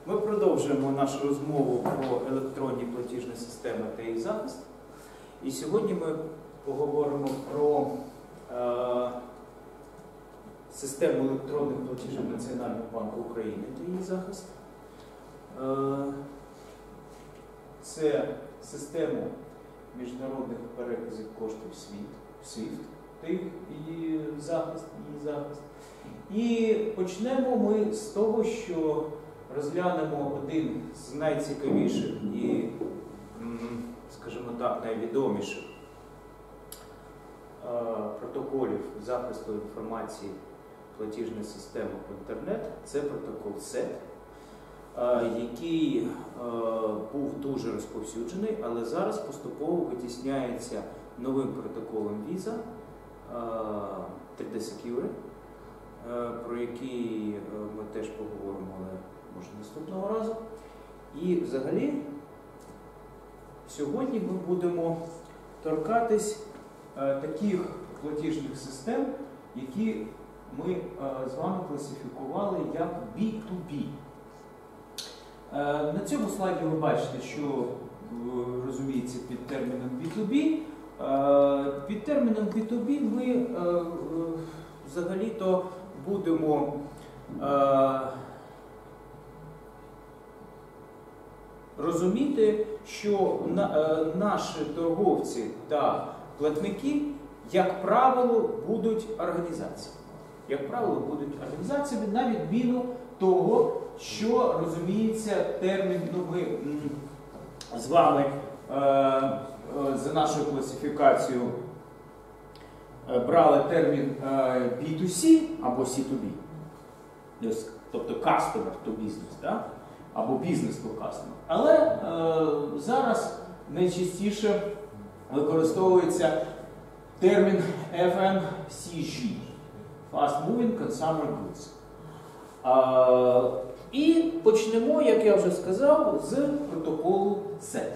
Ми продовжуємо нашу розмову про електронні платіжні системи та їх захист. І сьогодні ми поговоримо про систему електронних платежів Національного банку України та її захист. Це систему міжнародних переказів коштів SWIFT та її захист. І почнемо ми з того, що розглянемо один з найцікавіших і, скажімо так, найвідоміших протоколів захисту інформації платіжних систем в інтернет. Це протокол SET, який був дуже розповсюджений, але зараз поступово витісняється новим протоколом Visa 3D Secure, про який ми теж поговоримо, але може наступного разу. І взагалі сьогодні ми будемо торкатись таких платіжних систем, які ми з вами класифікували як B2B. На цьому слайді ви бачите, що розуміється під терміном B2B. Під терміном B2B ми взагалі-то будемо розуміти, що наші торговці та платники, як правило, будуть організаціями. Як правило, будуть організаціями, на відміну того, що розуміється термін, ми з вами за нашою класифікацією брали термін B2C або C2B, тобто customer to business, да? Або business to customer. Але зараз найчастіше використовується термін FMCG – Fast Moving Consumer Goods. І почнемо, як я вже сказав, з протоколу SET.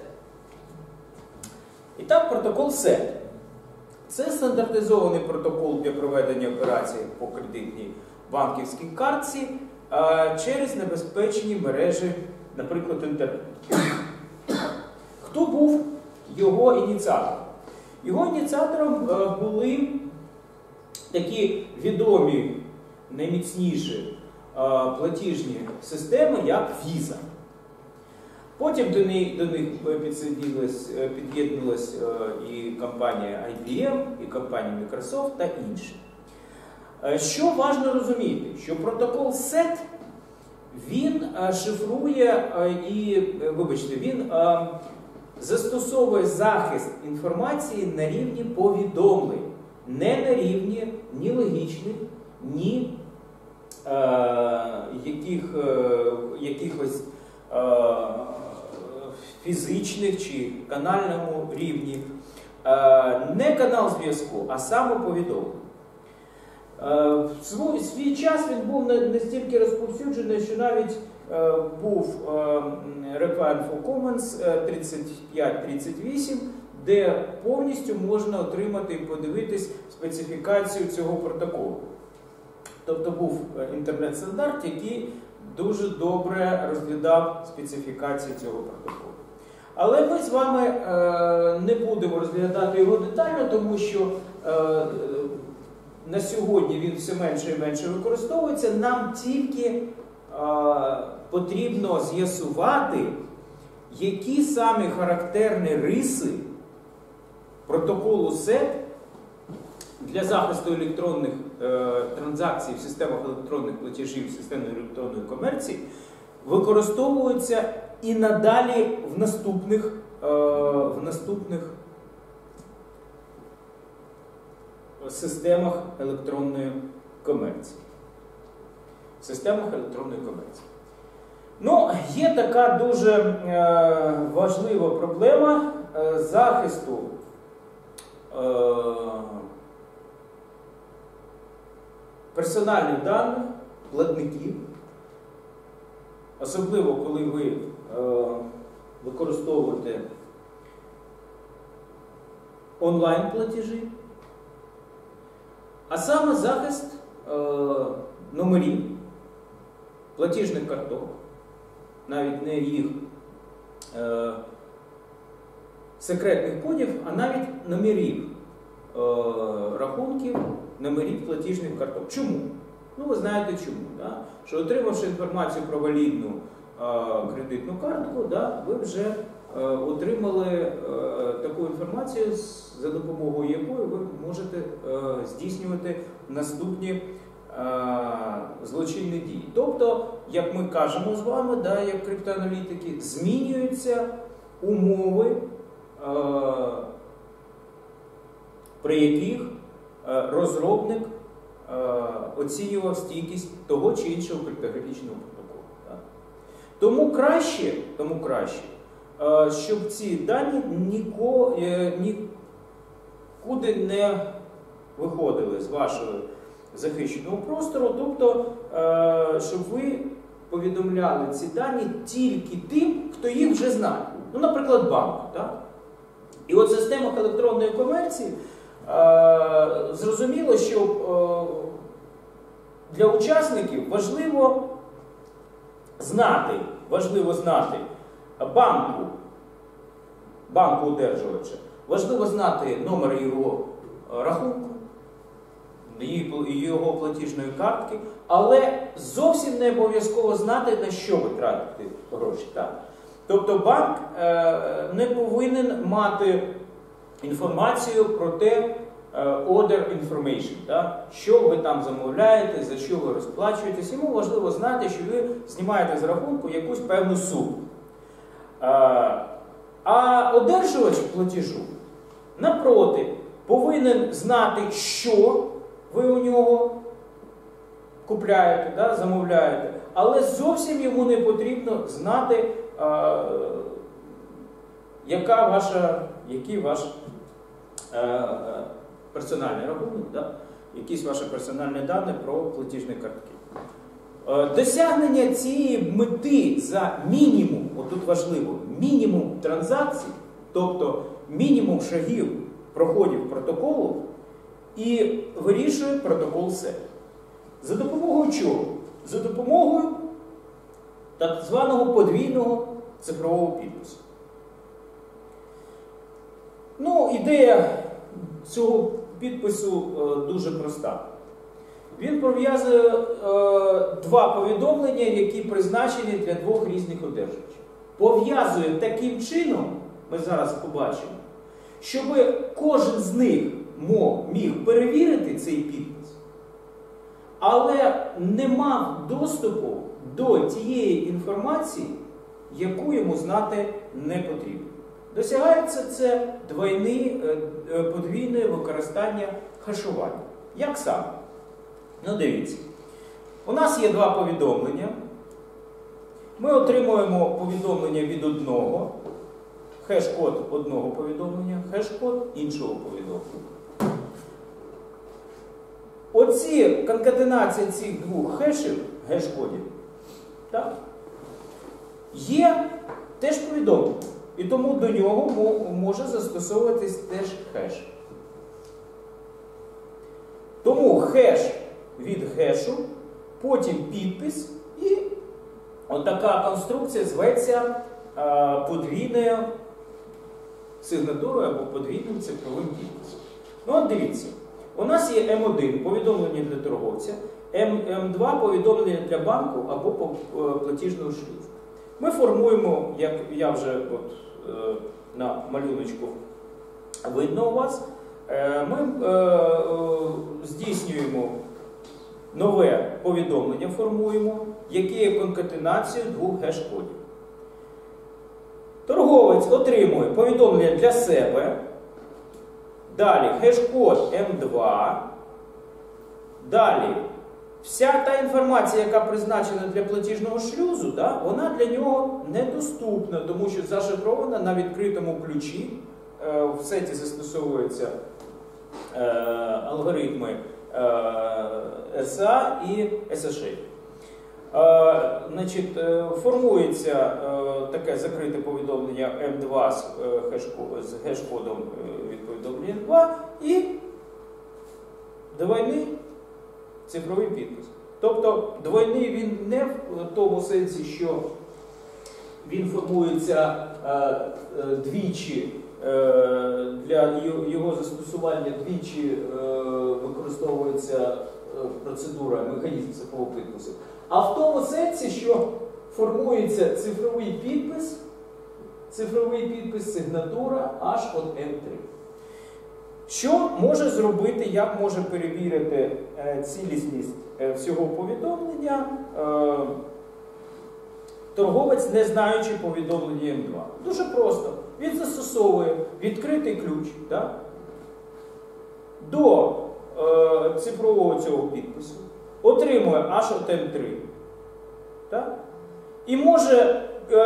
І так, протокол SET. Це стандартизований протокол для проведення операцій по кредитній банківській картці через небезпечні мережі, наприклад, інтернет. Хто був його ініціатором? Його ініціатором були такі відомі, найміцніші платіжні системи, як Visa. Потім до них під'єднувалась і компанія IBM, і компанія Microsoft та інші. Що важливо розуміти, що протокол SET, він шифрує він застосовує захист інформації на рівні повідомлень, не на рівні ні логічних, ні якихось фізичних чи канальному рівні. Не канал зв'язку, а саме повідомлення. В свій час він був настільки розповсюджений, що навіть був Requirement for Commons 3538, де повністю можна отримати і подивитись специфікацію цього протоколу. Тобто був інтернет-стандарт, який дуже добре розглядав специфікацію цього протоколу. Але ми з вами не будемо розглядати його детально, тому що на сьогодні він все менше і менше використовується. Нам тільки потрібно з'ясувати, які саме характерні риси протоколу SET для захисту електронних транзакцій в системах електронних платежів, в системі електронної комерції використовуються і надалі в наступних системах електронної комерції. Ну, є така дуже важлива проблема захисту персональних даних платників, особливо коли ви використовуєте онлайн-платежі, а саме захист номерів, платіжних карток, навіть не їх секретних кодів, а навіть номерів рахунків, номерів платіжних карток. Чому? Ну, ви знаєте чому. Да? Що отримавши інформацію про валідну кредитну картку, да, ви вже отримали таку інформацію, за допомогою якої ви можете здійснювати наступні злочинні дії. Тобто, як ми кажемо з вами, да, як криптоаналітики, змінюються умови, при яких розробник оцінював стійкість того чи іншого криптографічного протоколу. Да. Тому краще, щоб ці дані нікуди не виходили з вашого захищеного простору, тобто, щоб ви повідомляли ці дані тільки тим, хто їх вже знає. Ну, наприклад, банк. Так? І от в системах електронної комерції зрозуміло, що для учасників важливо знати банку одержувача, важливо знати номер його рахунку, його платіжної картки, але зовсім не обов'язково знати, на що ви тратите гроші. Так? Тобто банк не повинен мати інформацію про те, order information, так? Що ви там замовляєте, за що ви розплачуєтесь. Йому важливо знати, що ви знімаєте з рахунку якусь певну суму. А одержувач платежу, напроти, повинен знати, що ви у нього купляєте, да, замовляєте, але зовсім йому не потрібно знати, який ваш персональний рахунок, да, якісь ваші персональні дані про платіжні картки. Досягнення цієї мети за мінімум, отут важливо, мінімум транзакцій, тобто мінімум шагів проходів протоколу, і вирішує протокол СЕП. За допомогою чого? За допомогою так званого подвійного цифрового підпису. Ну, ідея цього підпису дуже проста. Він пов'язує два повідомлення, які призначені для двох різних одержувачів. Пов'язує таким чином, ми зараз побачимо, щоб кожен з них міг перевірити цей підпис, але не мав доступу до тієї інформації, яку йому знати не потрібно. Досягається це подвійне використання хешування. Як саме? Ну, дивіться. У нас є два повідомлення. Ми отримуємо повідомлення від одного, хеш-код одного повідомлення, хеш-код іншого повідомлення. Оці конкатенація цих двох хешів, хеш-кодів, так, є теж повідомлення. І тому до нього може застосовуватись теж хеш. Тому хеш від хешу, потім підпис, і отака конструкція зветься подвійною сигнатурою або подвійним цифровим підписом. Ну от дивіться, у нас є М1 повідомлення для торговця, М2 повідомлення для банку або платіжного шлюзу. Ми формуємо, як я вже на малюночку видно у вас, ми здійснюємо нове повідомлення, формуємо, яке є конкатенацією двох хеш-кодів. Торговець отримує повідомлення для себе, далі хеш-код М2, далі вся та інформація, яка призначена для платіжного шлюзу, да, вона для нього недоступна, тому що зашифрована на відкритому ключі. В сеті застосовуються алгоритми SA і SSH. Значить, формується таке закрите повідомлення М2 з хеш-кодом від повідомлення М2 і двойний цифровий підпис. Тобто двойний він не в тому сенсі, що Він формується двічі, для його застосування двічі використовується процедура, механізм цифрового підпису. А в тому сенсі, що формується цифровий підпис, сигнатура аж от М3. Що може зробити, як може перевірити цілісність всього повідомлення торговець, не знаючи повідомлення М2? Дуже просто. Він застосовує відкритий ключ, да, до цифрового цього підпису, отримує аж от М3, да, і може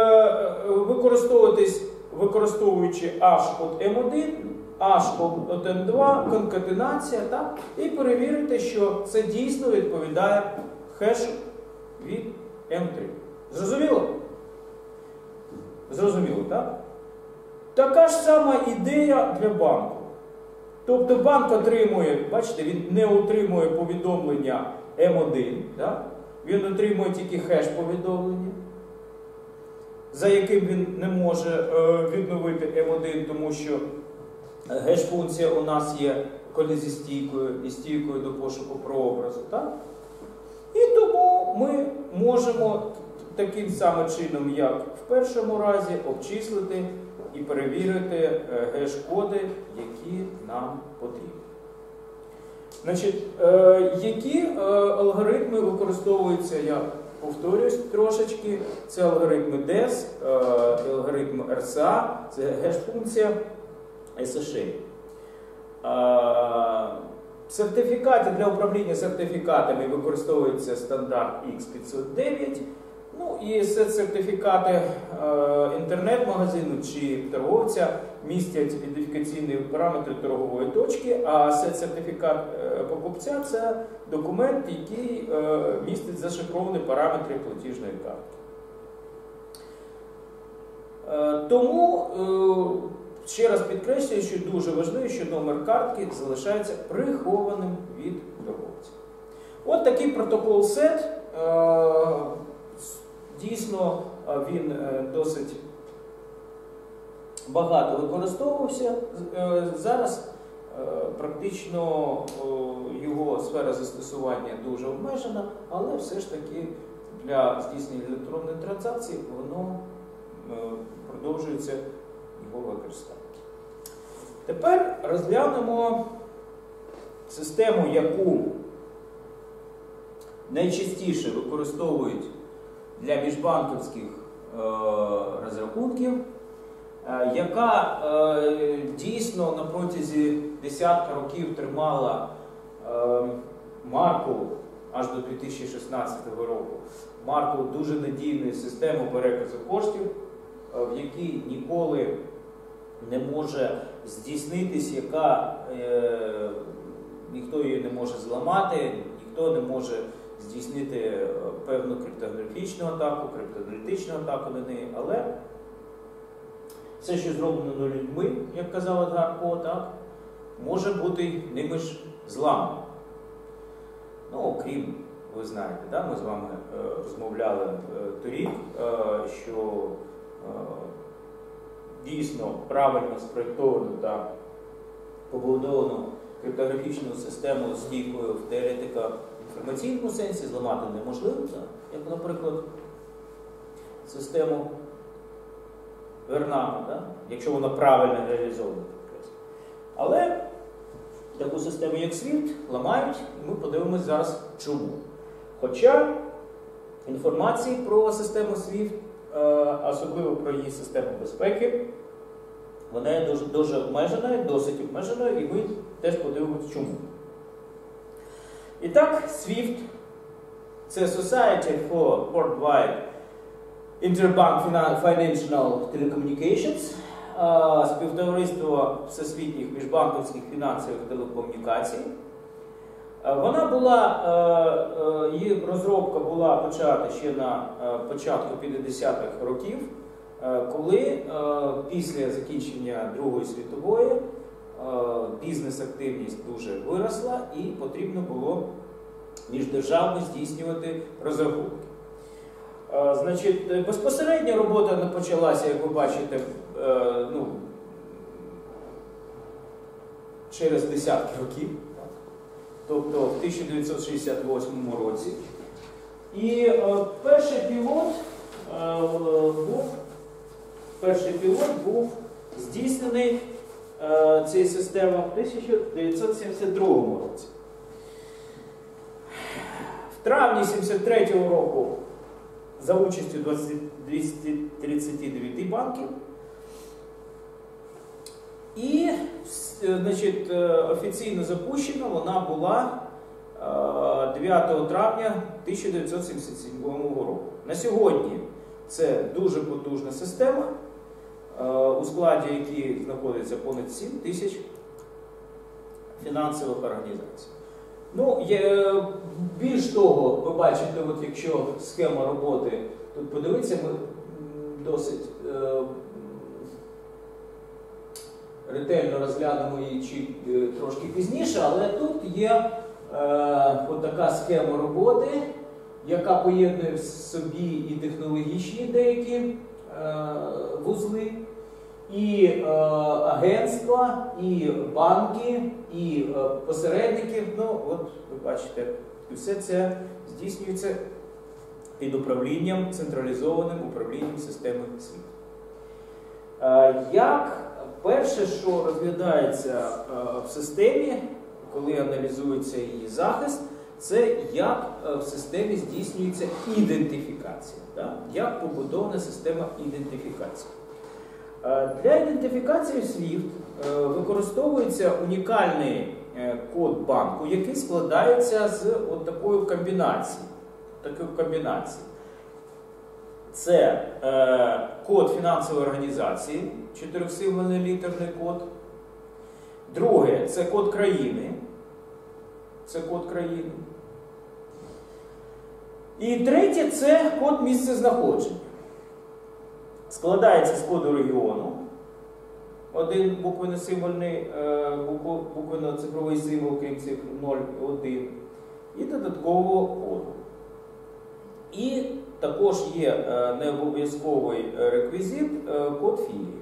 використовуючи аж от М1, аж от М2, конкатенація, так, і перевірити, що це дійсно відповідає хешу від М3. Зрозуміло? Зрозуміло, так? Така ж сама ідея для банку. Тобто банк отримує, бачите, він не отримує повідомлення М1, так? Він отримує тільки хеш повідомлення, за яким він не може відновити М1, тому що геш-функція у нас є колізістійкою і стійкою до пошуку прообразу. Так? І тому ми можемо таким самим чином, як в першому разі, обчислити і перевірити геш-коди, які нам потрібні. Значить, які алгоритми використовуються, я повторюсь трошечки, це алгоритми DES, алгоритм RSA, це геш-функція SSH. Сертифікати для управління сертифікатами використовується стандарт X509. Ну і сертифікати інтернет-магазину чи торговця містять ідентифікаційні параметри торгової точки, а сертифікат покупця – це документ, який містить зашифровані параметри платіжної картки. Тому, ще раз підкреслюю, що дуже важливо, що номер картки залишається прихованим від торговця. От такий протокол SET. Дійсно, він досить багато використовувався. Зараз практично його сфера застосування дуже обмежена, але все ж таки для здійснення електронної транзакції воно продовжується його використання. Тепер розглянемо систему, яку найчастіше використовують для міжбанківських розрахунків, яка дійсно на протязі десятка років тримала марку аж до 2016 року, марку дуже надійної системи переказу коштів, в якій ніколи не може здійснитись, яка ніхто її не може зламати, ніхто не може здійснити певну криптографічну атаку, криптоаналітичну атаку на неї, але все, що зроблено людьми, як казав Едгар По, так, може бути ними ж зламано. Ну, окрім, ви знаєте, да, ми з вами розмовляли торік, що дійсно правильно спроєктовану та побудовану криптографічну систему стійкою в теоретико-інформаційному сенсі зламати неможливо, як, наприклад, систему Вернама, якщо вона правильно реалізована. Але таку систему, як SWIFT, ламають, і ми подивимося зараз, чому. Хоча інформації про систему SWIFT, особливо про її систему безпеки, вона є дуже обмеженою, досить обмеженою, і ми теж подивимося, чому. І так, SWIFT – це Society for Worldwide Interbank Financial Telecommunications, співтовариство всесвітніх міжбанківських фінансових телекомунікацій. Вона була, її розробка була почата ще на початку 50-х років, коли після закінчення Другої світової бізнес-активність дуже виросла і потрібно було міждержавно здійснювати розрахунки. Значить, безпосередня робота не почалася, як ви бачите, через десятки років, тобто в 1968 році. І перший пілот був здійснений цією системою в 1972 році. В травні 1973 року за участю 239 банків. І, значить, офіційно запущена вона була 9 травня 1977 року. На сьогодні це дуже потужна система, у складі якої знаходиться понад 7 тисяч фінансових організацій. Ну, більш того, ви бачите, от якщо схема роботи, тут подивіться, ми досить ретельно розглянемо її трошки пізніше, але тут є от така схема роботи, яка поєднує в собі і технологічні деякі вузли, і агентства, і банки, і посередники. Ну, от ви бачите, все це здійснюється під управлінням, централізованим управлінням системи SWIFT. Як перше, що розглядається в системі, коли аналізується її захист, це як в системі здійснюється ідентифікація. Як побудована система ідентифікації. Для ідентифікації в SWIFT використовується унікальний код банку, який складається з от такої комбінації. Це код фінансової організації, 4-символьний літерний код. Друге, це код країни. І третє, це код місцезнаходження. Складається з коду регіону. Один буквенно-цифровий символ, крім цифр 0 і 1. І додаткового коду. І також є необов'язковий реквізит код філії.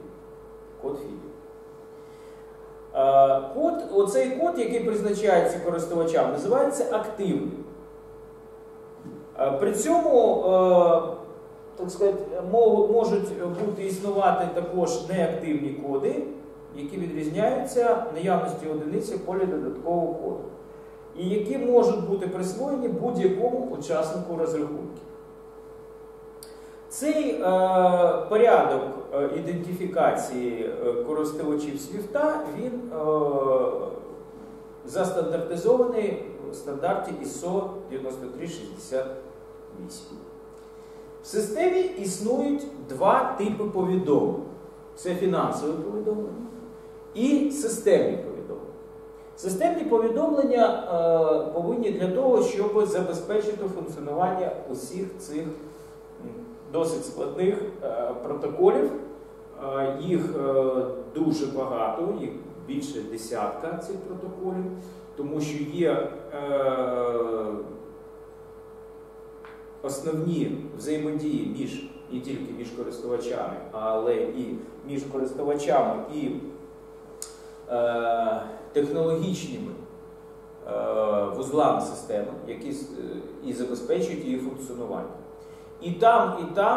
Оцей код, який призначається користувачам, називається активним. При цьому, так сказати, можуть бути існувати також неактивні коди, які відрізняються наявності одиниці в полі додаткового коду, і які можуть бути присвоєні будь-якому учаснику розрахунків. Цей порядок ідентифікації користувачів SWIFT, він застандартизований в стандарті ISO 9368. В системі існують два типи повідомлень. Це фінансові повідомлення і системні повідомлення. Системні повідомлення повинні для того, щоб забезпечити функціонування усіх цих досить складних протоколів. Їх дуже багато, їх більше десятка цих протоколів, тому що є основні взаємодії не тільки між користувачами, але і між користувачами і технологічними вузлами системи, які і забезпечують її функціонування. І там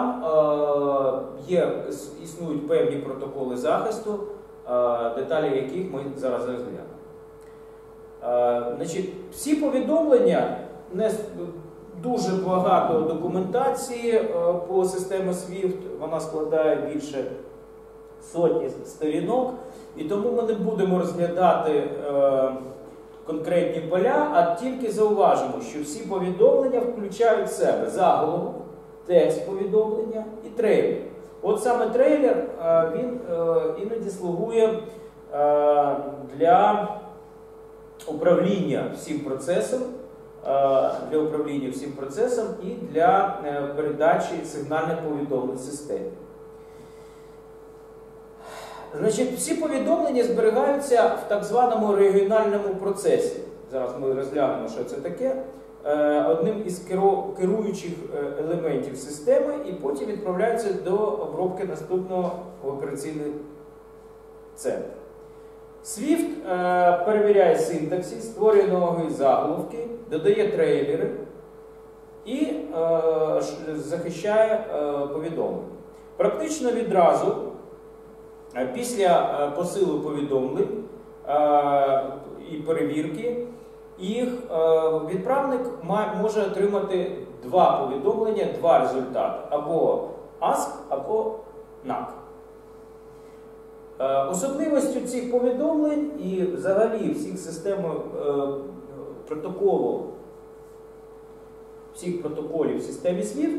існують певні протоколи захисту, деталі яких ми зараз розглянемо. Значить, всі повідомлення, дуже багато документації по системі SWIFT, вона складає більше сотні сторінок, і тому ми не будемо розглядати конкретні поля, а тільки зауважимо, що всі повідомлення включають в себе заголовок, текст повідомлення і трейлер. От саме трейлер, він іноді слугує для управління всім процесом, і для передачі сигнальних повідомлень системі. Значить, всі повідомлення зберігаються в так званому регіональному процесі. Зараз ми розглянемо, що це таке. одним із керуючих елементів системи і потім відправляється до обробки наступного в операційний центр. Swift перевіряє синтаксис, створює нові заголовки, додає трейлери і захищає повідомлення. Практично відразу після посилу повідомлень і перевірки їх відправник може отримати два повідомлення, два результати, або ASK, або NAK. Особливістю цих повідомлень і взагалі всіх систем всіх протоколів в системі SWIFT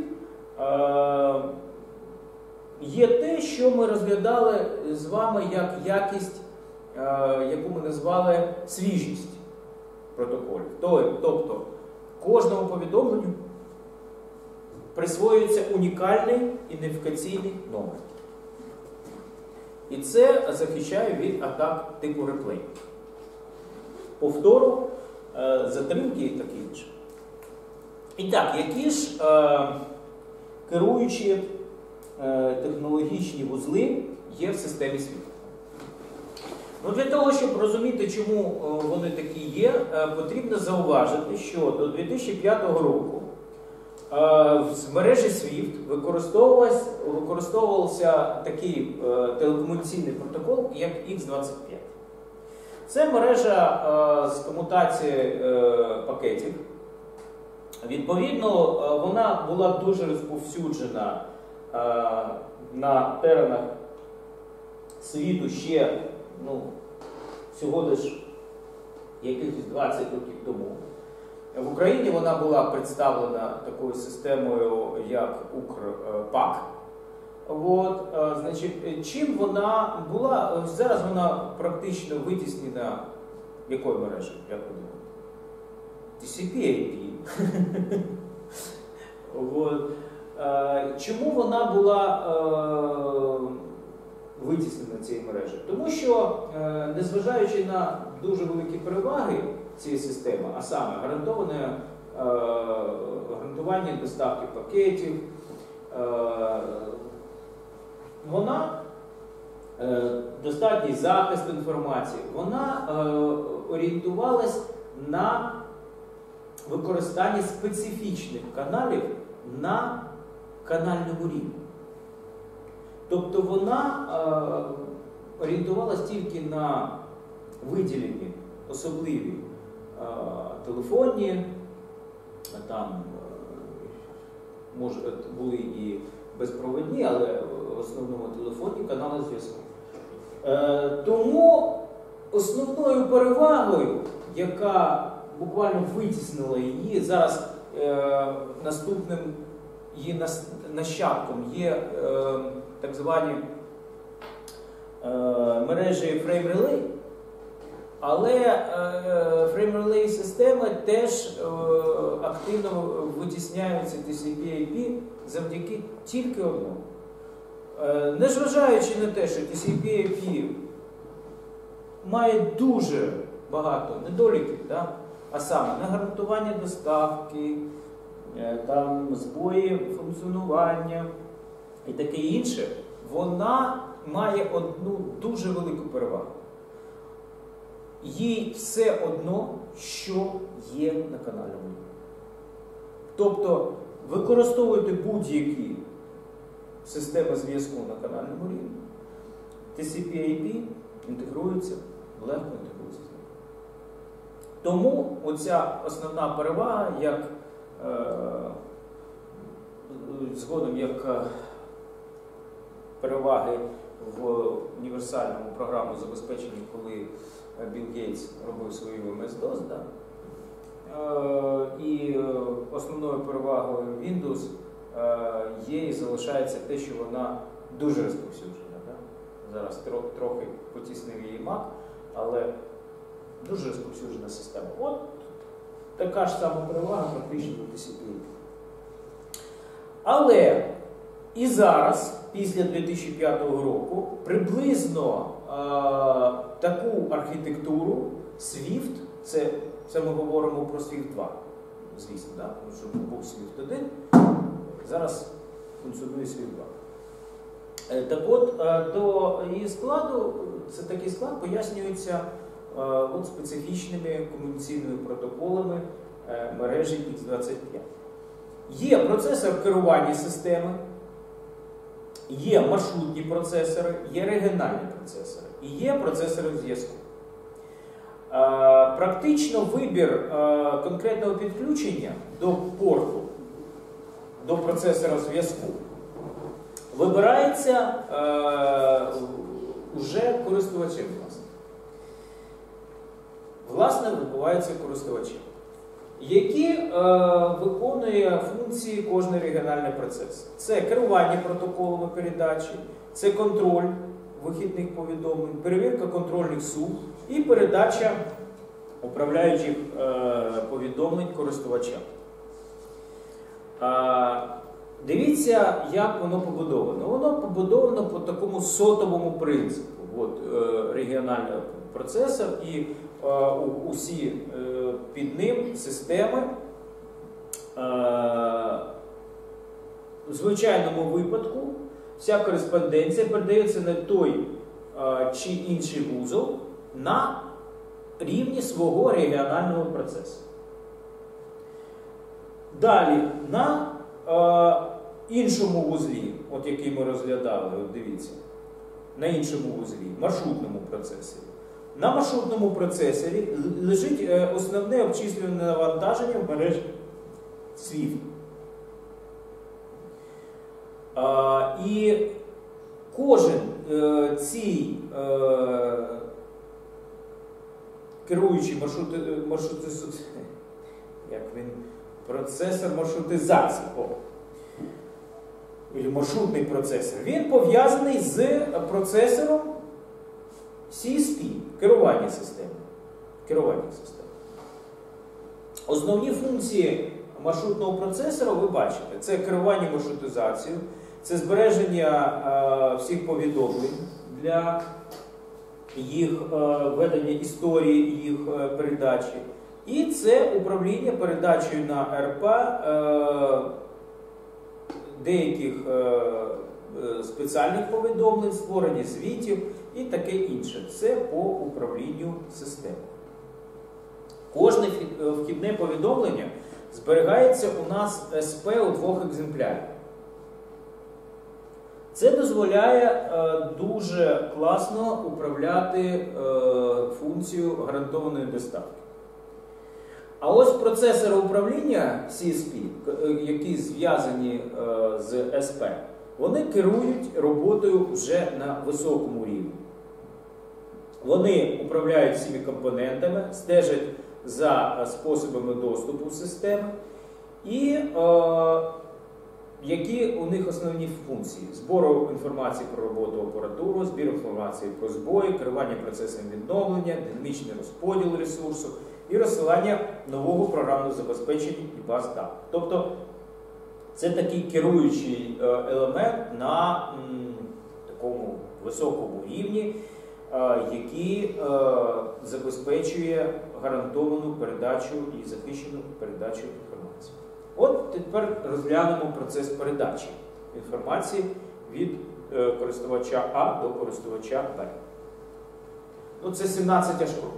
є те, що ми розглядали з вами як якість, яку ми назвали свіжість протоколів. Тобто кожному повідомленню присвоюється унікальний ідентифікаційний номер. І це захищає від атак типу реплей, повтору, затримки і таке інше. І так, які ж керуючі технологічні вузли є в системі SWIFT? Ну, для того, щоб розуміти, чому вони такі є, потрібно зауважити, що до 2005 року в мережі SWIFT використовувався такий телекомунікаційний протокол, як X25. Це мережа з комутації пакетів. Відповідно, вона була дуже розповсюджена на теренах світу ще всього лиш якихось 20 років тому. В Україні вона була представлена такою системою, як Укрпак. Чим вона була? Зараз вона практично витіснена якою мережею, як ви думаєте? TCP/IP. Чому вона була витіснена цією мережею? Тому що, незважаючи на дуже великі переваги цієї системи, а саме гарантування доставки пакетів, вона достатній захист інформації, вона орієнтувалась на використання специфічних каналів на канальному рівні. Тобто вона орієнтувалась тільки на виділені особливі телефонні, там може були і безпровідні, але в основному телефонні канали зв'язку. Тому основною перевагою, яка буквально витіснила її, зараз наступним її нащадком є так звані мережі Frame Relay, але Frame Relay системи теж активно витісняються TCP/IP завдяки тільки одному. Незважаючи на те, що TCP/IP має дуже багато недоліків, а саме негарантування доставки, збої функціонування і таке інше, вона має одну дуже велику перевагу. Їй все одно, що є на канальному рівні. Тобто, використовуйте будь-які системи зв'язку на канальному рівні, TCP/IP інтегрується, легко інтегрується. Тому оця основна перевага, як згодом як переваги в універсальному програмному забезпеченні, коли Білл Гейтс робив свою MS-DOS, і основною перевагою Windows є і залишається те, що вона дуже розповсюджена. Зараз трохи потіснив її Mac, але дуже розповсюджена система. От така ж сама перевага практично до TCP/IP. Але і зараз, після 2005 року, приблизно таку архітектуру SWIFT, це ми говоримо про SWIFT 2, звісно, да? Тому що був Swift 1, зараз функціонує Swift 2. Так от, до її складу, це такий склад пояснюється от специфічними комунікаційними протоколами мережі X25. Є процесор керування системи, є маршрутні процесори, є регіональні процесори і є процесори зв'язку. Практично вибір конкретного підключення до порту, до процесора зв'язку вибирається вже користувачем. Власне, вибувається користувачем, які виконує функції кожний регіональний процес. Це керування протоколами передачі, це контроль вихідних повідомлень, перевірка контрольних суд і передача управляючих повідомлень користувачам. Дивіться, як воно побудовано. Воно побудовано по такому сотовому принципу. От, регіональний процесор і усі під ним системи. В звичайному випадку вся кореспонденція передається на той чи інший вузол на рівні свого регіонального процесу. Далі, на іншому вузлі, от який ми розглядали, от дивіться, на іншому вузлі, маршрутному процесорі. На маршрутному процесорі лежить основне обчислюване навантаження в мережі SWIFT. І кожен цей керуючий процесор маршрутизації, маршрутний процесор, він пов'язаний з процесором CSP, керування системи. Основні функції маршрутного процесора ви бачите. Це керування маршрутизацією, це збереження всіх повідомлень для їх ведення історії, їх передачі. І це управління передачею на РП деяких спеціальних повідомлень, створення звітів і таке інше. Це по управлінню системою. Кожне вхідне повідомлення зберігається у нас СП у 2 екземплярах. Це дозволяє дуже класно управляти функцію гарантованої доставки. А ось процесори управління CSP, які зв'язані з СП, вони керують роботою вже на високому рівні. Вони управляють всіми компонентами, стежать за способами доступу системи і які у них основні функції: збору інформації про роботу апаратури, збір інформації про збої, керування процесом відновлення, динамічний розподіл ресурсу і розсилання нового програмного забезпечення і баз даних. Тобто це такий керуючий елемент на такому високому рівні, який забезпечує гарантовану передачу і захищену передачу інформації. От тепер розглянемо процес передачі інформації від користувача А до користувача Б. Ну, це 17 аж кроків.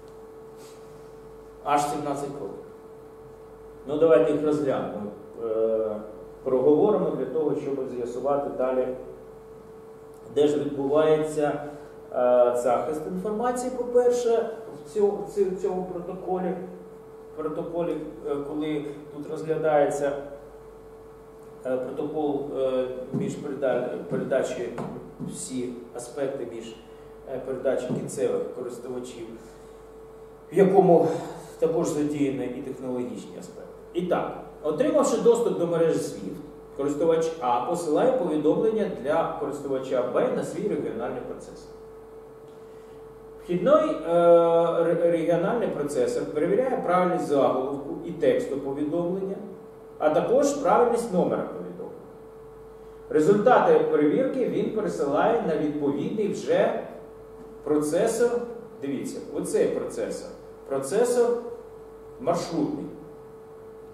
Аж 17 кроків. Ну, давайте їх розглянемо. Проговоримо для того, щоб з'ясувати далі, де ж відбувається захист інформації, по-перше, в цьому протоколі, коли тут розглядається протокол між передачі, всі аспекти між передачі кінцевих користувачів, в якому також задіяні і технологічні аспекти. І так, отримавши доступ до мережі SWIFT, користувач А посилає повідомлення для користувача Б на свій регіональний процесор. Вхідний регіональний процесор перевіряє правильність заголовку і тексту повідомлення, а також правильність номера повідомлення. Результати перевірки він пересилає на відповідний вже процесор. Дивіться, оцей процесор маршрутний.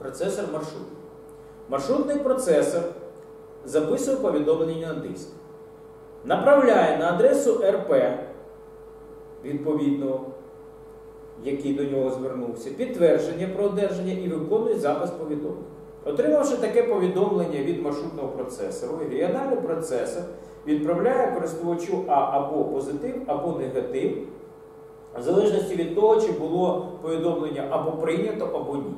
процесор маршрутний. Маршрутний процесор записує повідомлення на диск, направляє на адресу РП, відповідно, який до нього звернувся, підтвердження про одержання і виконує запис повідомлення. Отримавши таке повідомлення від маршрутного процесору, регіональний процесор відправляє користувачу або позитив, або негатив, в залежності від того, чи було повідомлення або прийнято, або ні.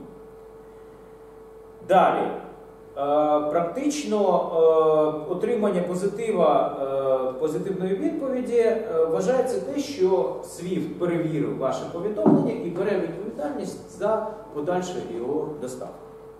Далі. Практично отримання позитивної відповіді вважається те, що SWIFT перевірив ваше повідомлення і бере відповідальність за подальшу його доставку.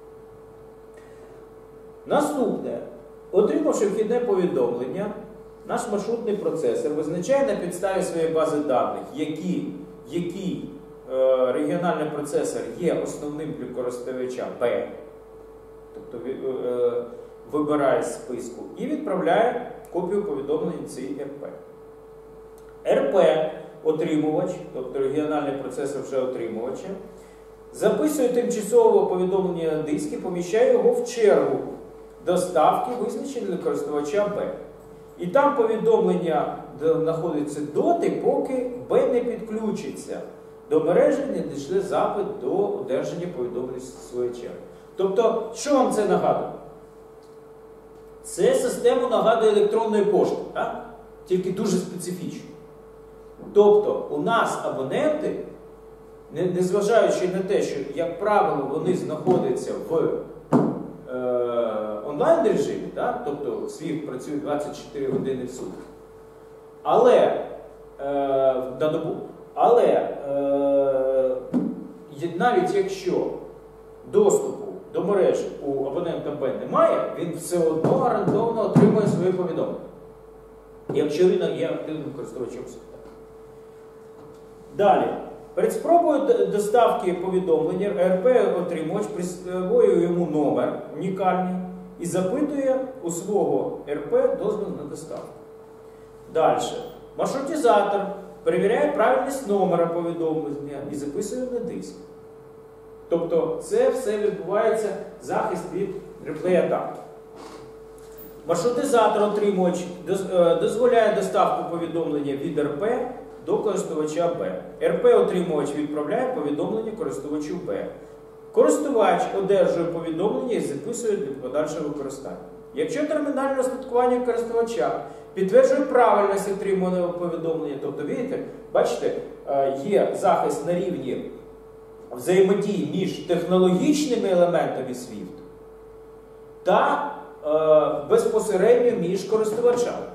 Наступне. Отримавши вхідне повідомлення, наш маршрутний процесор визначає на підставі своєї бази даних, який регіональний процесор є основним для користувача Б, тобто вибирає з списку, і відправляє копію повідомлення цій РП. РП, отримувач, тобто регіональний процесор вже отримувача, записує тимчасове повідомлення на диск і поміщає його в чергу доставки, визначеної для користувача Б. І там повідомлення знаходиться доти, поки Б не підключиться до мережі, не дійшли запит до одержання повідомлень з своєї черги. Тобто, що вам це нагадує? Це систему нагадує електронної пошти, так? Тільки дуже специфічно. Тобто, у нас абоненти, незважаючи на те, що, як правило, вони знаходяться в онлайн-режимі, так? Тобто SWIFT працює 24 години в сутки, але на добу. Але навіть якщо доступу до мережі у абонента Б немає, він все одно гарантовано отримує своє повідомлення, якщо він є активним користувачем SWIFT. Далі. Перед спробою доставки повідомлення РП-отримувач присвоює йому номер унікальний і запитує у свого РП дозвіл на доставку. Далі. Маршрутизатор перевіряє правильність номера повідомлення і записує на диск. Тобто це все відбувається захист від реплей-атаки. Маршрутизатор-отримувач дозволяє доставку повідомлення від РП до користувача Б. РП-отримувач відправляє повідомлення користувачу Б. Користувач одержує повідомлення і записує для подальшого використання. Якщо термінальне устаткування користувача підтверджує правильність отриманого повідомлення, тобто, бачите, є захист на рівні взаємодії між технологічними елементами SWIFT та безпосередньо між користувачами,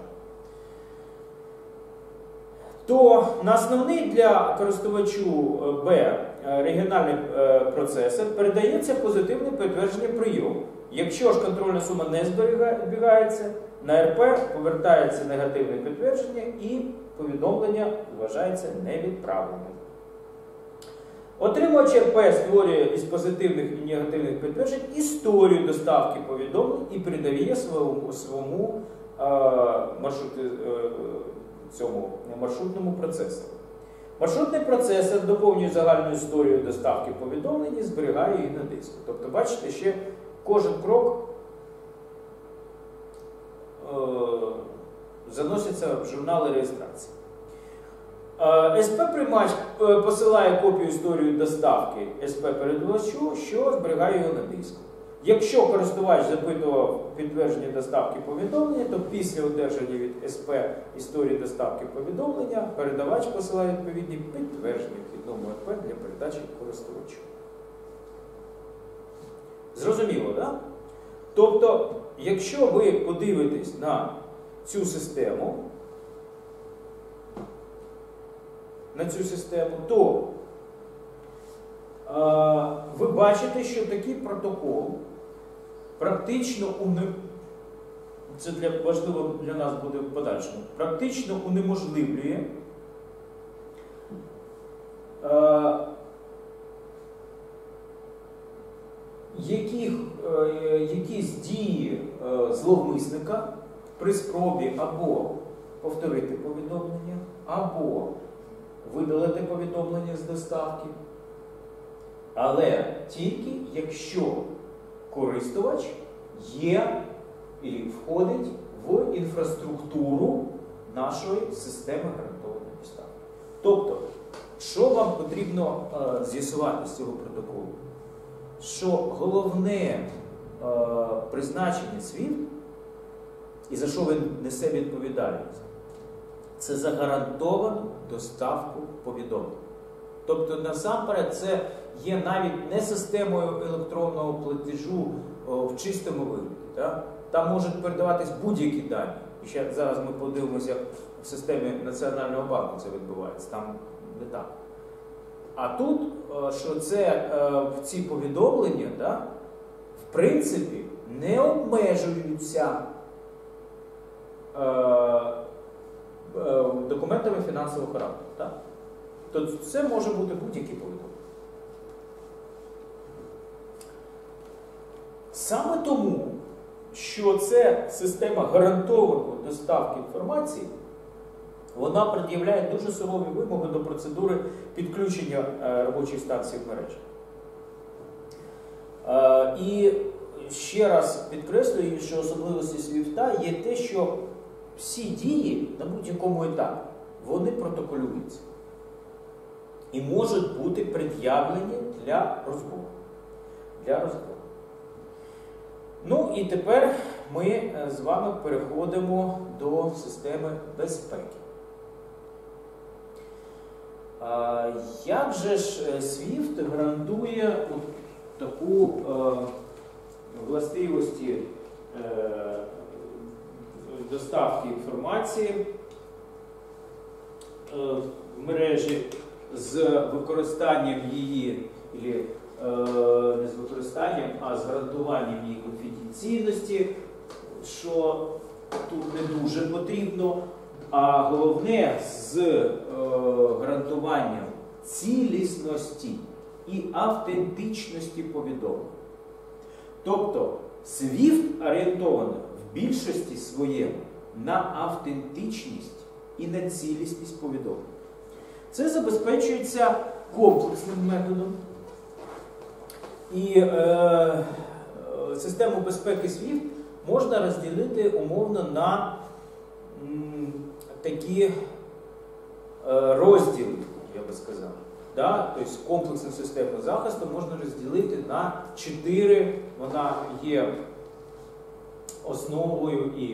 то на основний для користувачу Б регіональний процесор передається позитивне підтвердження прийому. Якщо ж контрольна сума не зберігається, на РП повертається негативне підтвердження і повідомлення вважається невідправленим. Отримувач РП створює із позитивних і негативних підтверджень історію доставки повідомлень і передає своєму маршрутному процесору. Маршрутний процесор доповнює загальну історію доставки повідомлень і зберігає її на диску. Тобто, бачите, ще кожен крок заноситься в журнали реєстрації. СП-приймач посилає копію історії доставки СП-передавачу, що зберігає його на диску. Якщо користувач запитував підтвердження доставки повідомлення, то після одержання від СП історії доставки повідомлення передавач посилає відповідні підтвердження вхідному РП для передачі користувачу. Зрозуміло, так? Тобто, якщо ви подивитесь на цю систему, то ви бачите, що такий протокол практично це важливо для нас буде в подальшому, практично унеможливлює якісь дії зловмисника при спробі або повторити повідомлення, або видалити повідомлення з доставки, Але тільки якщо користувач є і входить в інфраструктуру нашої системи гарантованої доставки. Тобто, що вам потрібно з'ясувати з цього протоколу? Що головне призначення SWIFT, і за що він несе відповідальність, це за гарантовану доставку повідомлень. Тобто, насамперед, це є навіть не системою електронного платежу в чистому вигляді. Так? Там можуть передаватись будь-які дані. І ще зараз ми подивимося, як в системі Національного банку це відбувається. Там не так. А тут, що це ці повідомлення, да, в принципі, не обмежуються документами фінансового характеру. Так? Тобто це може бути будь-які повідомлення. Саме тому, що це система гарантованої доставки інформації, вона пред'являє дуже сурові вимоги до процедури підключення робочих станцій в мережі. І ще раз підкреслюю, що особливості SWIFT є те, що всі дії на будь-якому етапі, вони протоколюються. І можуть бути пред'явлені для розбору. Ну і тепер ми з вами переходимо до системи безпеки. Як же ж SWIFT гарантує таку властивості доставки інформації в мережі з використанням її, не з використанням, а з гарантуванням її конфіденційності, що тут не дуже потрібно, а головне з гарантуванням цілісності і автентичності повідомлень. Тобто SWIFT орієнтовано в більшості своєму на автентичність і на цілісність повідомлень. Це забезпечується комплексним методом. І систему безпеки SWIFT можна розділити умовно на такі розділи, я би сказав. Да? Тобто комплексну систему захисту можна розділити на 4. Вона є основою і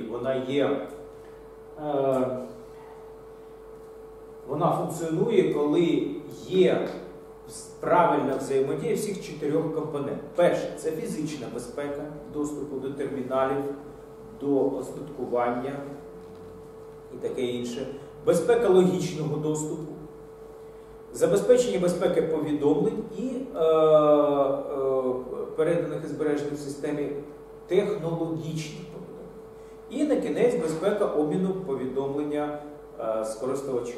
вона функціонує, коли є правильна взаємодія всіх 4 компонентів. Перше – це фізична безпека доступу до терміналів, до остаткування і таке інше. Безпека логічного доступу, забезпечення безпеки повідомлень і переданих і збережених в системі технологічних повідомлень. І на кінець безпека обміну повідомлення з користувачем.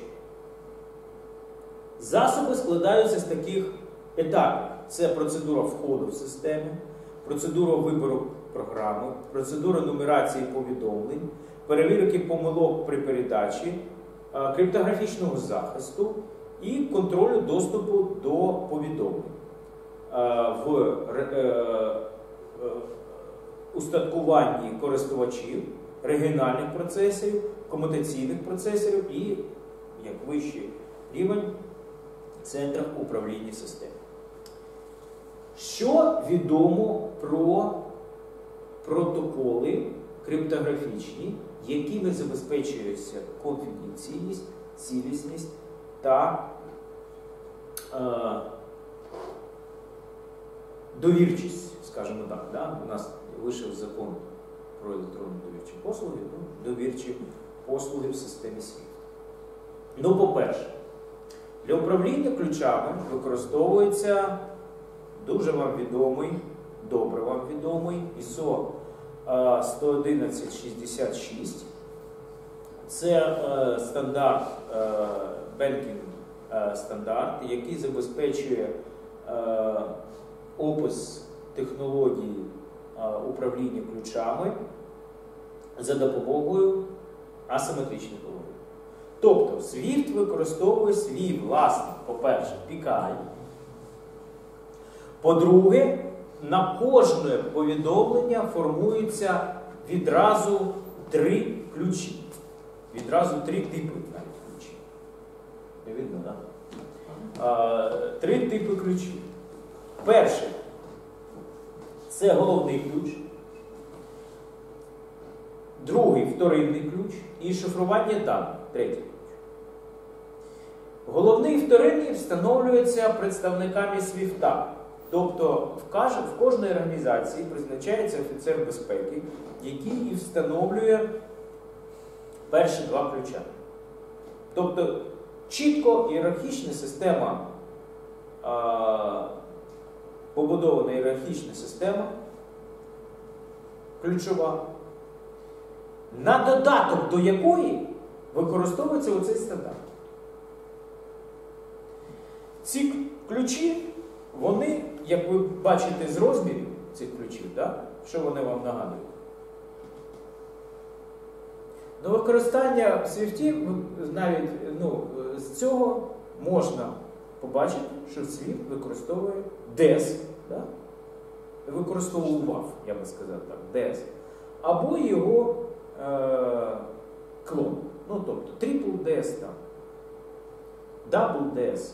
Засоби складаються з таких етапів. Це процедура входу в систему, процедура вибору програми, процедура нумерації повідомлень, перевірки помилок при передачі, криптографічного захисту і контролю доступу до повідомлень в устаткуванні користувачів, регіональних процесорів, комутаційних процесорів і, як вищий рівень, центрах управління системи. Що відомо про протоколи криптографічні, якими забезпечується конфіденційність, цілісність та довірчість, скажімо так. Да? У нас вийшов закон про електронні довірчі послуги, довірчі послуги в системі SWIFT. Ну, по-перше, для управління ключами використовується дуже вам відомий, добре вам відомий ISO 11166. Це стандарт, banking стандарт, який забезпечує опис технології управління ключами за допомогою асиметричних логів. Тобто SWIFT використовує свій власний, по-перше, PKI. По-друге, на кожне повідомлення формуються відразу 3 ключі. Відразу 3 типи навіть ключів. Не видно, так? 3 типи ключів. Перший – це головний ключ. Другий – вторинний ключ. І шифрування даних – третій ключ. Головний і вторинний встановлюються представниками свіфта. Тобто в кожній організації призначається офіцер безпеки, який і встановлює перші 2 ключа. Тобто чітко ієрархічна система, побудована ієрархічна система, ключова, на додаток до якої використовується оцей стандарт. Ці ключі, вони, як ви бачите з розмірів цих ключів, да? Що вони вам нагадують? До використання в свіфті, навіть з цього можна побачити, що свіфт використовує DES, да? Використовував, я би сказав так, DES, або його клон. Ну, тобто, triple DES, там, double DES,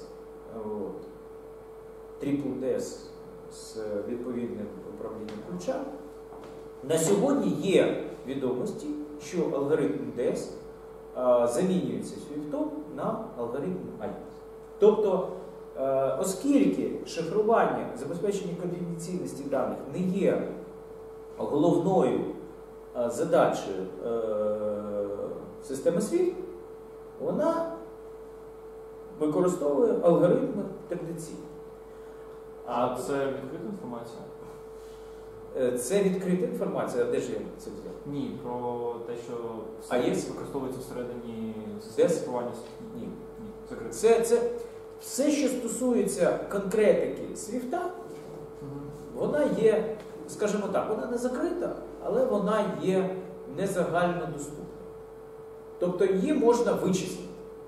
triple DES з відповідним управлінням ключа. На сьогодні є відомості, що алгоритм DES замінюється свіфтом на алгоритм AES. Тобто, оскільки шифрування, забезпечення конфіденційності даних не є головною задачею системи SWIFT, вона використовує алгоритми традиційні. А це відкрита інформація? Це відкрита інформація, а де ж я це взяв? Ні, про те, що AES використовується всередині системи. Ні. Це все, що стосується конкретики свіфта, вона є, скажімо так, вона не закрита, але вона є не загально доступна. Тобто її можна вичислити.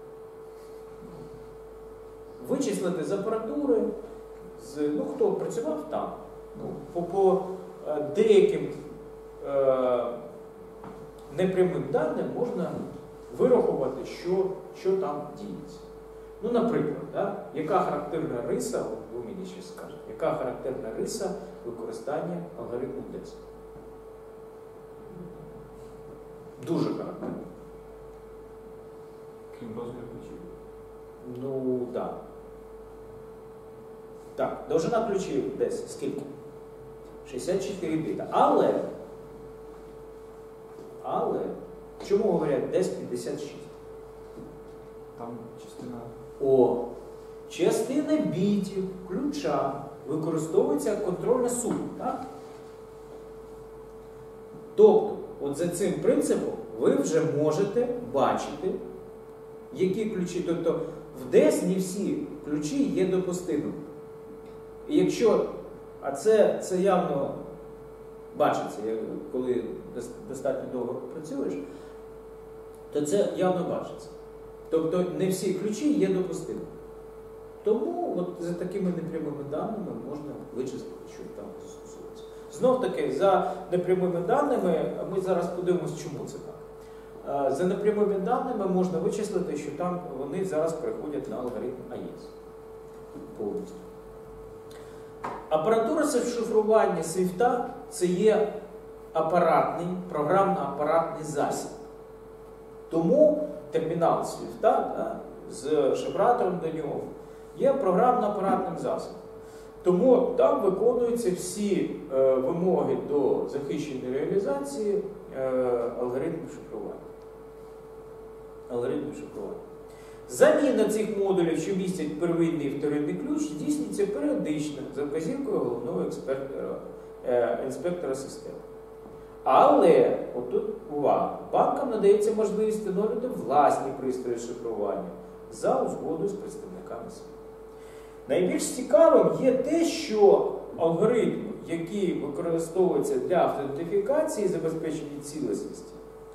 Вичислити з апаратури, хто працював там, по деяким непрямим даним можна вирахувати, що там діється. Ну, наприклад, яка характерна риса, ви мені ще скажете, яка характерна риса використання алгоритму DES? Дуже характерна. Крім розміру ключів? Ну, так. Так, довжина ключів DES скільки? 64 біта. Але, чому говорять DES 56? Там частина... Частина бітів ключа використовується як контрольна сума, так? Тобто, от за цим принципом ви вже можете бачити, які ключі. Тобто, в DES не всі ключі є допустимими. І якщо, а це явно бачиться, коли достатньо довго працюєш, то це явно бачиться. Тобто не всі ключі є допустимими. Тому от за такими непрямими даними можна вичислити, що там застосовується. Знов таки, за непрямими даними, ми зараз подивимося, чому це так. За непрямими даними можна вичислити, що там вони зараз переходять на алгоритм AES. Повністю. Апаратура шифрування свіфта – це є апаратний, програмно-апаратний засіб. Тому термінал свіфта, з шифратором до нього, є програмно-апаратним засобом. Тому там виконуються всі вимоги до захищеної реалізації алгоритмів шифрування. Заміна цих модулів, що містять первинний і вторинний ключ, здійснюється періодично за вказівкою головного інспектора системи. Але, отут увага, банкам надається можливість встановлювати власні пристрої шифрування за узгодою з представниками СВІФТ. Найбільш цікавим є те, що алгоритм, який використовується для автентифікації і забезпечення цілісності,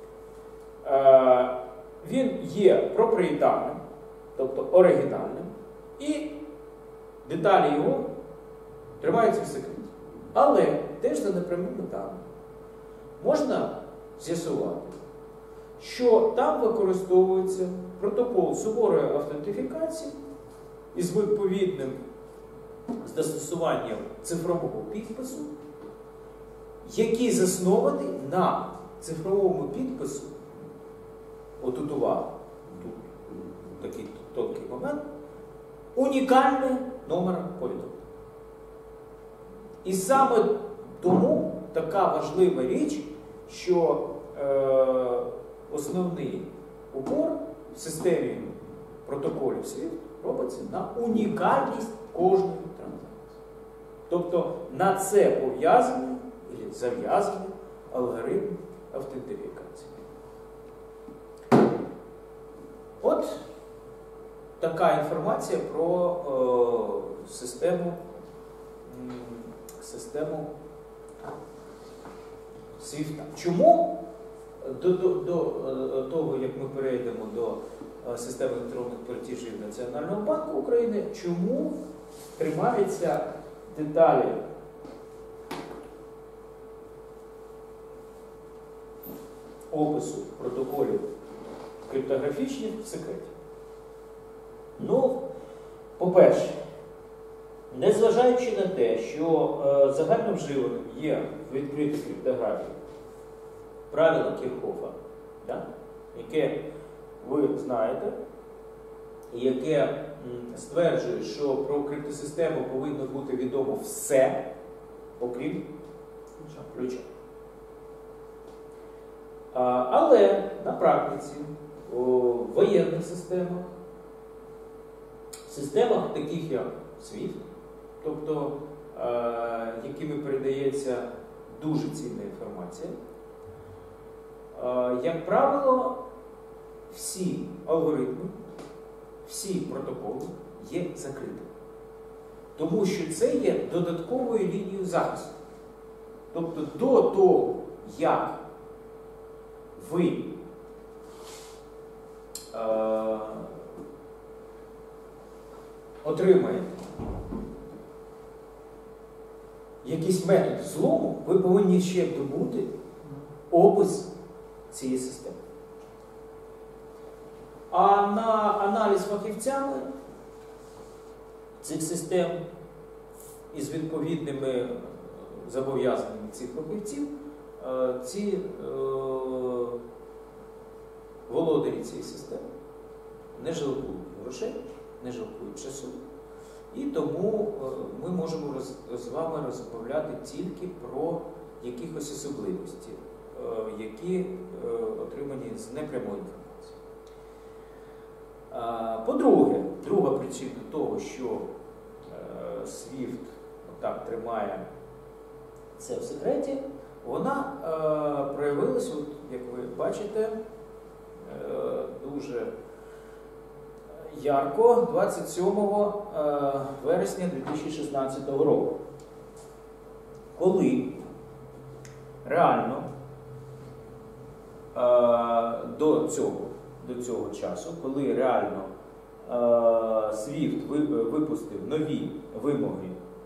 він є проприєтарним, тобто оригінальним, і деталі його тримаються в секреті. Але теж за непрямими даними можна з'ясувати, що там використовується протокол суворої автентифікації із відповідним застосуванням цифрового підпису, який заснований на цифровому підпису, отут увага, тут такий тонкий момент, унікальний номер повідомлення. І саме тому така важлива річ, що основний упор в системі протоколів SWIFT робиться на унікальність кожної транзакції. Тобто на це пов'язаний і зав'язаний алгоритм автентифікації. От така інформація про систему SWIFT. Чому до того, як ми перейдемо до системи електронних платежів Національного банку України, чому тримаються деталі опису протоколів криптографічних в секреті? Ну, по-перше, незважаючи на те, що загальновживаним є в відкритій криптографії правило Кірхофа, да, яке ви знаєте, яке стверджує, що про криптосистему повинно бути відомо все, окрім ключа. Але на практиці у воєнних системах таких як SWIFT, тобто якими передається дуже цінна інформація, як правило, всі алгоритми, всі протоколи є закритими. Тому що це є додатковою лінією захисту. Тобто до того, як ви отримаєте якийсь метод злому, ви повинні ще добути опис цієї системи. А на аналіз фахівцями цих систем із відповідними зобов'язаннями цих фахівців, ці володарі цієї системи не жалкують грошей, не жалкують часу. І тому ми можемо з вами розмовляти тільки про якихось особливості, які отримані з непрямої інформації. По-друге, друга причина того, що SWIFT так тримає це в секреті, вона проявилася, от, як ви бачите, дуже ярко 27 вересня 2016 року, коли реально до цього часу, коли реально SWIFT випустив нові вимоги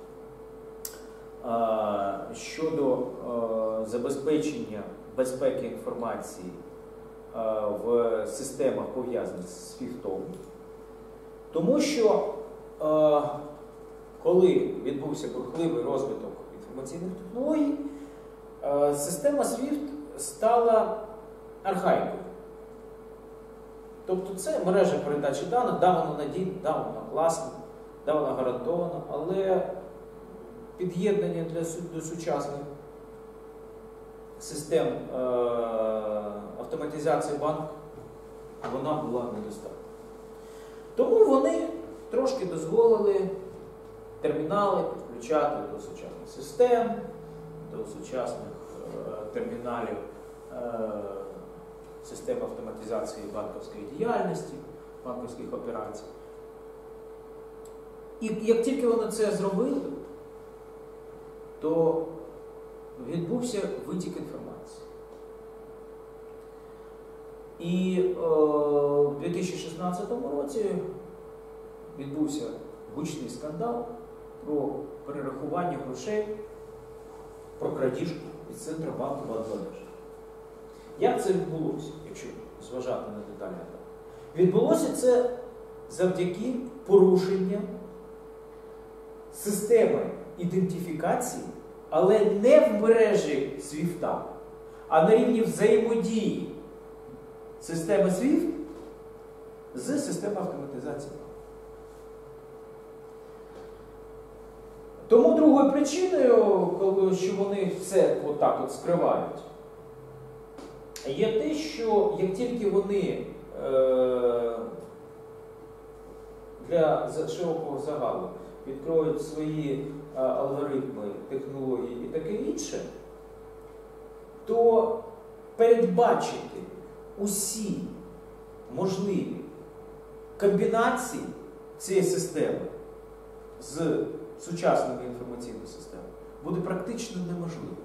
щодо забезпечення безпеки інформації в системах, пов'язаних з SWIFT. Тому що, коли відбувся бурхливий розвиток інформаційних технологій, система SWIFT стала архаїкою. Тобто це мережа передачі даних, да, вона надійна, да, вона класна, да, вона гарантована, але під'єднання до сучасних систем автоматизації банку, вона була недостатня. Тому вони трошки дозволили термінали підключати до сучасних систем, до сучасних терміналів систем автоматизації банківської діяльності, банківських операцій. І як тільки вони це зробили, то відбувся витік інформації. І в 2016 році відбувся гучний скандал, про перерахування грошей, про крадіжку від Центробанку Бангладешу. Як це відбулося, якщо зважати на деталі? Відбулося це завдяки порушенню системи ідентифікації, але не в мережі SWIFT, а на рівні взаємодії системи SWIFT з системою автоматизації. Тому другою причиною, що вони це отак от скривають, є те, що як тільки вони для широкого загалу відкроють свої алгоритми, технології і таке інше, то передбачити усі можливі комбінації цієї системи з сучасними інформаційними системами буде практично неможливо.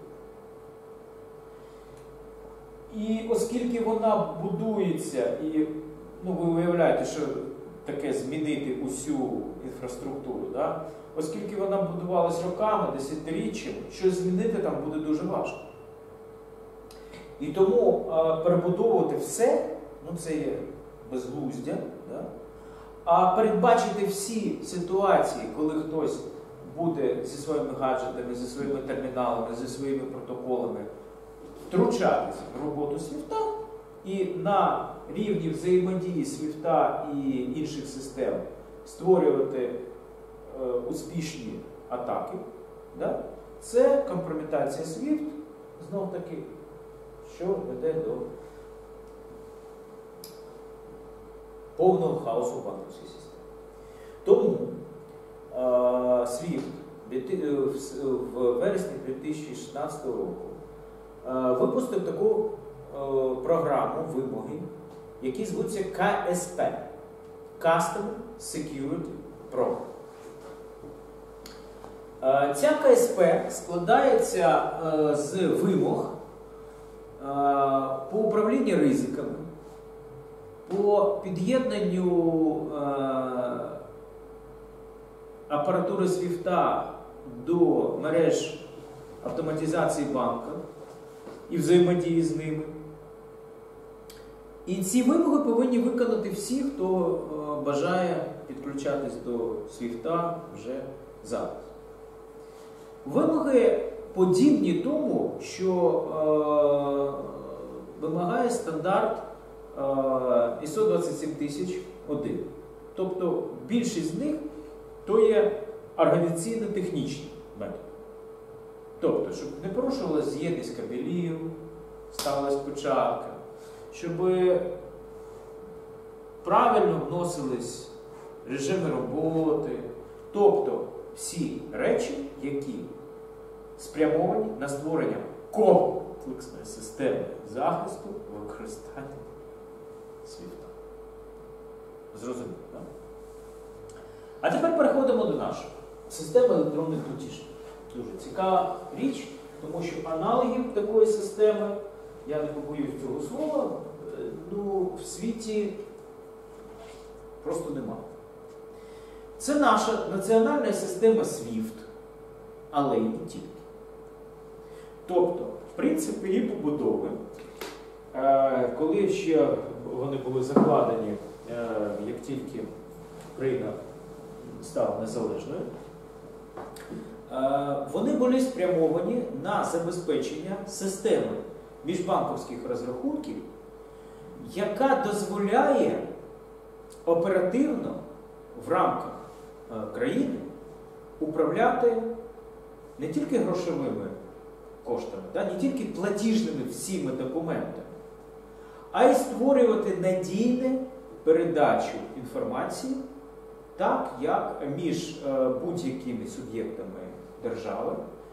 І оскільки вона будується, і ви уявляєте, що таке змінити усю інфраструктуру, да? Оскільки вона будувалась роками, десятиріччями, щось змінити там буде дуже важко. І тому перебудовувати все, це є безглуздя, да? А передбачити всі ситуації, коли хтось буде зі своїми гаджетами, зі своїми терміналами, зі своїми протоколами втручатися в роботу SWIFT і на рівні взаємодії SWIFT і інших систем створювати успішні атаки, да? Це компрометація SWIFT, знов таки, що веде до повного хаосу в банківській системі. Тому SWIFT в вересні 2016 року випустив таку програму вимоги, які звуться КСП – Custom Security Program. Ця КСП складається з вимог по управлінню ризиками, по під'єднанню апаратури SWIFT до мереж автоматизації банку і взаємодії з ними. І ці вимоги повинні виконати всі, хто бажає підключатись до SWIFT вже зараз. Вимоги подібні тому, що вимагає стандарт ISO 27001. Тобто більшість з них то є організаційно-технічні методи. Тобто, щоб не порушувалася з'єдність кабелів, ставилась початка, щоб правильно вносились режими роботи. Тобто всі речі, які спрямовані на створення комплексної системи захисту використання SWIFT. Зрозуміло, так? А тепер переходимо до нашої системи електронних платіжів. Дуже цікава річ, тому що аналогів такої системи, я не побоюсь цього слова, в світі просто немає. Це наша національна система SWIFT, але і не тільки. Тобто, принцип її побудови, коли ще вони були закладені, як тільки Україна стала незалежною, вони були спрямовані на забезпечення системи міжбанківських розрахунків, яка дозволяє оперативно в рамках країни управляти не тільки грошовими коштами, не тільки платіжними всіми документами, а й створювати надійну передачу інформації, так як між будь-якими суб'єктами держави,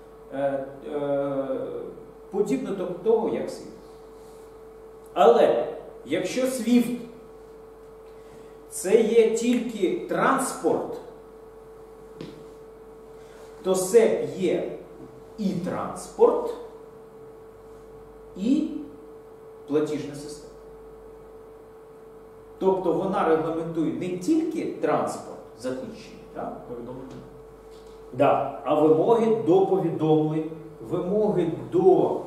подібно до того, як SWIFT. Але якщо SWIFT це є тільки транспорт, то СЕП є і транспорт, і платіжна система. Тобто вона регламентує не тільки транспорт захищений, Да. А вимоги до повідомлень, вимоги до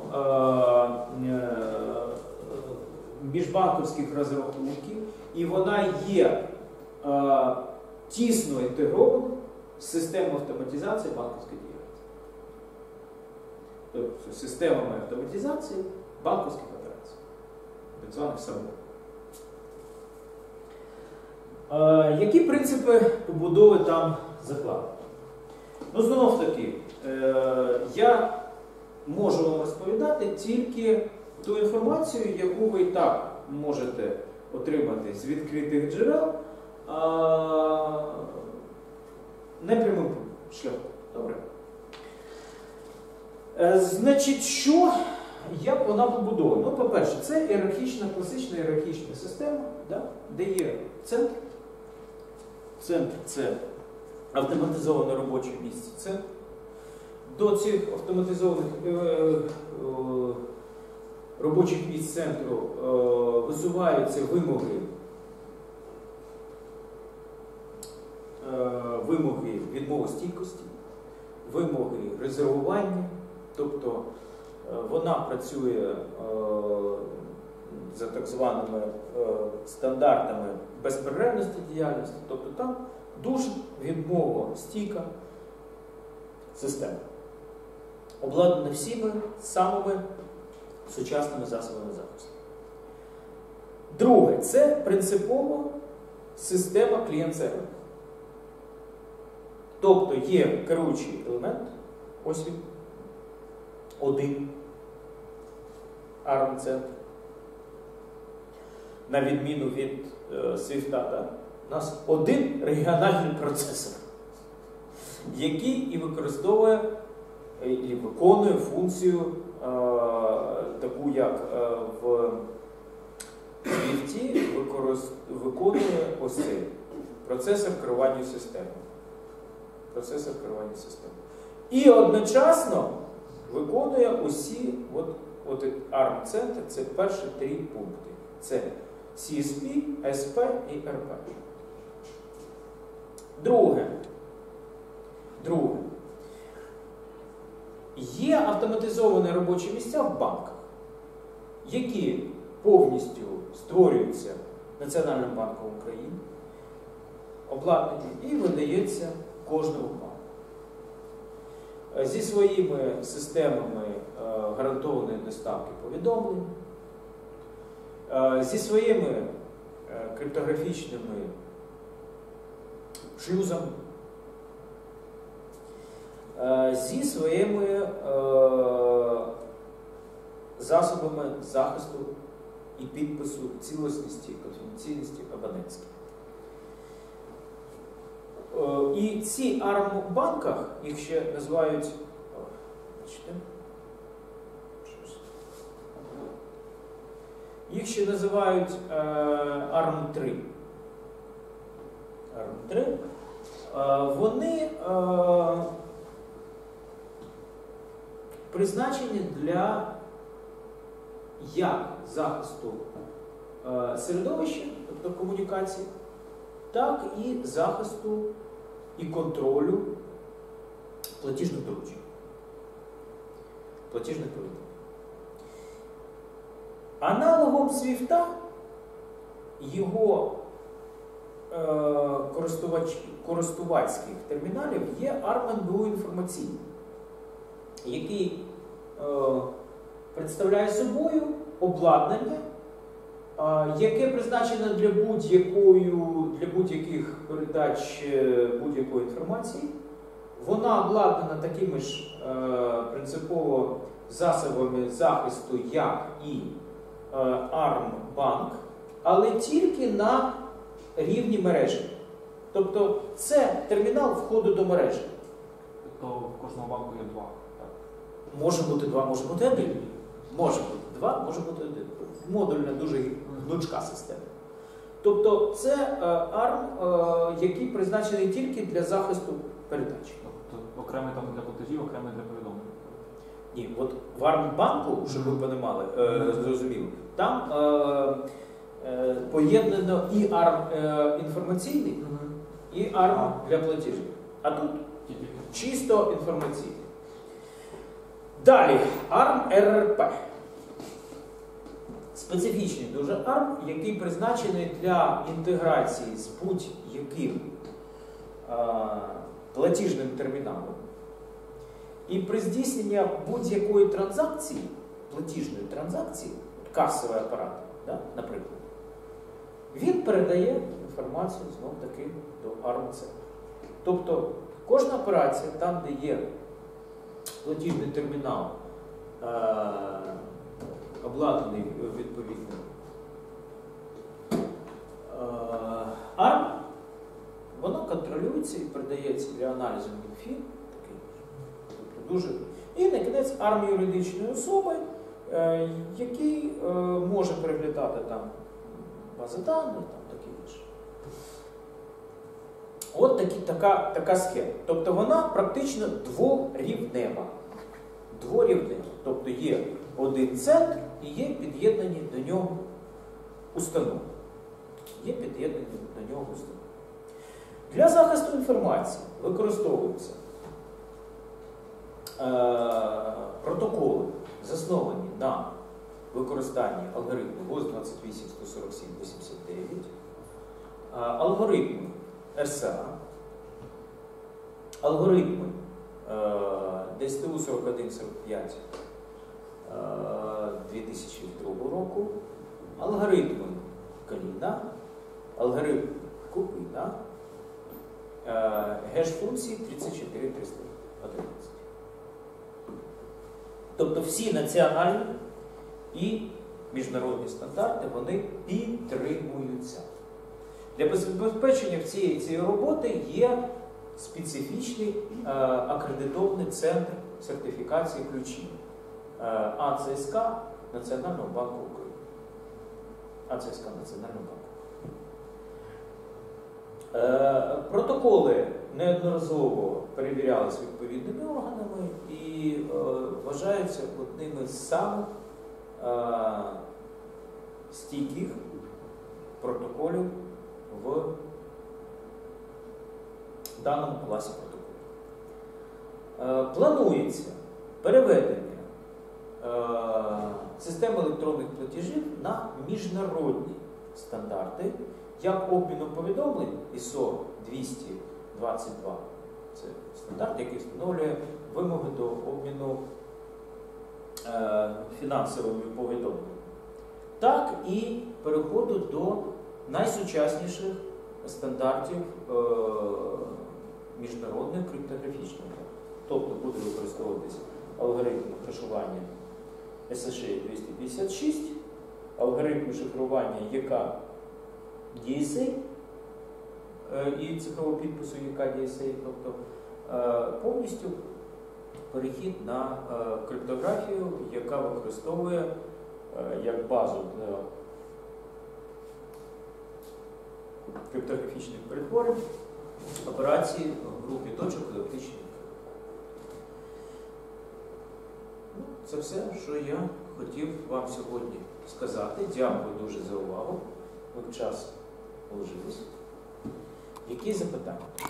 міжбанківських розрахунків, і вона є тісно інтегрована з системою автоматизації банківської діяльності. Тобто системами автоматизації банківських операцій, так званих САБО. Які принципи побудови там закладені? Ну, знов таки, я можу вам розповідати тільки ту інформацію, яку ви і так можете отримати з відкритих джерел непрямим шляхом. Добре? Значить, як вона побудована? Ну, по-перше, це ієрархічна, класична ієрархічна система, да? Де є центр. Центр – це автоматизоване робоче місце. Центр. До цих автоматизованих робочих місць центру висуваються вимоги відмовостійкості, вимоги резервування, тобто вона працює за так званими стандартами безперервності діяльності, тобто там дуже відмовостійка система, обладнана всіми самими сучасними засобами захисту. Друге, це принципово система клієнт-сервер. Тобто є керуючий елемент, ось він, один ARM-центр. На відміну від Swift, да? У нас один регіональний процесор, який і використовує, і виконує функцію таку, як в Swift виконує ось цей процесор керування системою. Процесор керування системою. І одночасно виконує усі, от ARM-центр, це перші 3 пункти. Це CSP, SP і RP. Друге. Є автоматизовані робочі місця в банках, які повністю створюються Національним банком України, обладнані і видається кожному банку. Зі своїми системами гарантованої доставки повідомлень, зі своїми криптографічними шлюзами, зі своїми засобами захисту і підпису цілісності, конфіденційності абонентських. І ці ARM-банках, їх ще називають, ARM-3. ARM-3. Вони призначені для як захисту середовища, тобто комунікації, так і захисту і контролю платіжних доручень, платіжних повідомлень. Аналогом Свіфта його користувацьких терміналів є ARM-NBU інформаційний, який представляє собою обладнання, яке призначено для будь-яких передач будь-якої інформації. Вона обладнана такими ж принципово засобами захисту, як і ARM-банк, але тільки на рівні мережі. Тобто це термінал входу до мережі. Тобто в кожному банку є 2, так? Може бути 2, може бути 1. Може бути 2, може бути 1. Модульна, дуже гнучка система. Тобто це ARM, який призначений тільки для захисту передач. Тобто окремий там для платежів, окремий для повідомлень? Ні, от в ARM-банку, щоб ви розуміли, зрозуміли, там поєднано і ARM інформаційний, і ARM для платежів. А тут Чисто інформаційний. Далі, ARM-RRP. Специфічний дуже ARM, який призначений для інтеграції з будь-яким платіжним терміналом. І при здійсненні будь-якої транзакції, платіжної транзакції, касовий апарат, да, наприклад, він передає інформацію знов-таки до ARM-C. Тобто кожна операція, там, де є платіжний термінал, обладнаний відповідно ARM, воно контролюється і передається для аналізу МінФін. Тобто дуже. І на кінець ARM юридичної особи, який може переглядати там бази даних, там таке інше. От така схема. Тобто вона практично дворівнева. Тобто є один центр і є під'єднані до нього установи. Для захисту інформації використовуються протоколи, засновані на використанні алгоритму ГОС-28-147-89, алгоритми RSA, алгоритми ДСТУ-4145 2002 року, алгоритми Каліна, алгоритм Купина, геш-функції 34311. Тобто всі національні і міжнародні стандарти, вони підтримуються. Для забезпечення цієї роботи є специфічний акредитований центр сертифікації ключів АЦСК Національного банку України. АЦСК Національного банку. Протоколи неодноразово перевірялися відповідними органами і вважаються одними з самих стійких протоколів в даному класі протоколів. Планується переведення системи електронних платежів на міжнародні стандарти, як обміну повідомлень ISO 222, це стандарт, який встановлює вимоги до обміну фінансовими повідомленнями, так і переходу до найсучасніших стандартів міжнародних криптографічних. Тобто буде використовуватися алгоритм хешування SHA 256, алгоритм шифрування ЄК DSA і цифрового підпису ЄК DSA, тобто повністю перехід на криптографію, яка використовує як базу для криптографічних перетворень операції в групі точок електричної. Це все, що я хотів вам сьогодні сказати. Дякую дуже за увагу. Ви в час вложились. Які запитання?